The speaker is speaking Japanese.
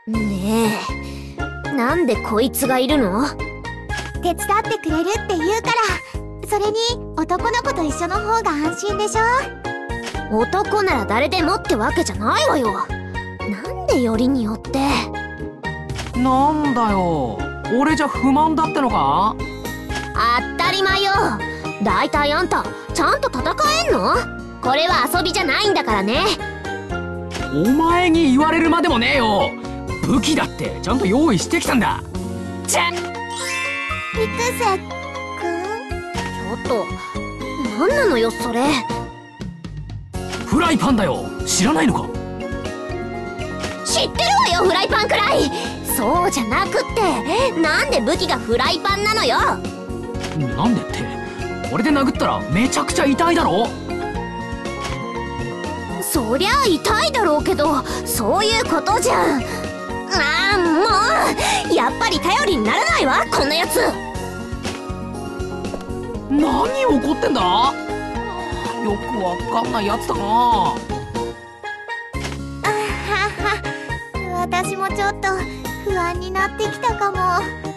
ねえ、なんでこいつがいるの？ 手伝ってくれるって言うから。それに男の子と一緒の方が安心でしょ。 男なら誰でもってわけじゃないわよ。なんでよりによって。 なんだよ、俺じゃ不満だってのか？ 当たり前よ。だいたいあんたちゃんと戦えんの？これは遊びじゃないんだからね。 お前に言われるまでもねえよ。武器だってちゃんと用意してきたんだ。 ピクセくん。 ちょっと、なんなのよそれ。 フライパンだよ、知らないのか？ 知ってるわよ、フライパンくらい。そうじゃなくって、なんで武器がフライパンなのよ。 なんでって、これで殴ったらめちゃくちゃ痛いだろ。 そりゃあ痛いだろうけど、そういうことじゃん。ああ、もうやっぱり頼りにならないわ、こんなやつ。 何怒ってんだ？よくわかんないやつだな。 あはは、私もちょっと不安になってきたかも。